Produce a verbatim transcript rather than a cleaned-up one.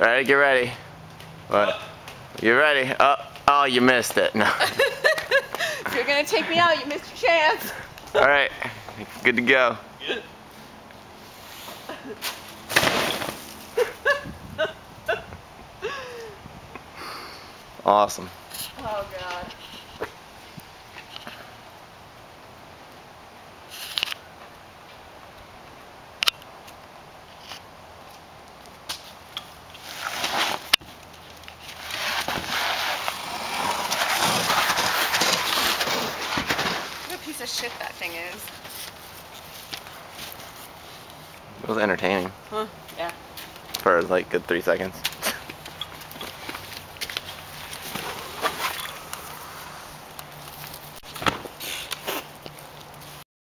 Alright, get ready. What? You ready? Oh, oh, you missed it. No. If you're gonna take me out, you missed your chance. Alright, good to go. Good. Awesome. Oh God. What a piece of shit that thing is. It was entertaining. Huh? Yeah. For like good three seconds.